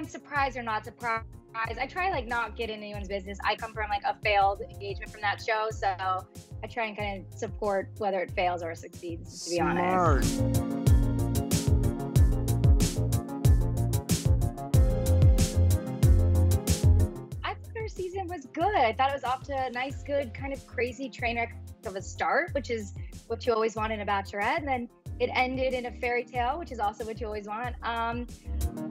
anyone's surprised or not surprised. I try like not get in anyone's business. I come from like a failed engagement from that show, so I try and kind of support whether it fails or succeeds, to be honest. I thought our season was good. I thought it was off to a nice, good, kind of crazy train wreck of a start, which is what you always want in a bachelorette, and then it ended in a fairy tale, which is also what you always want.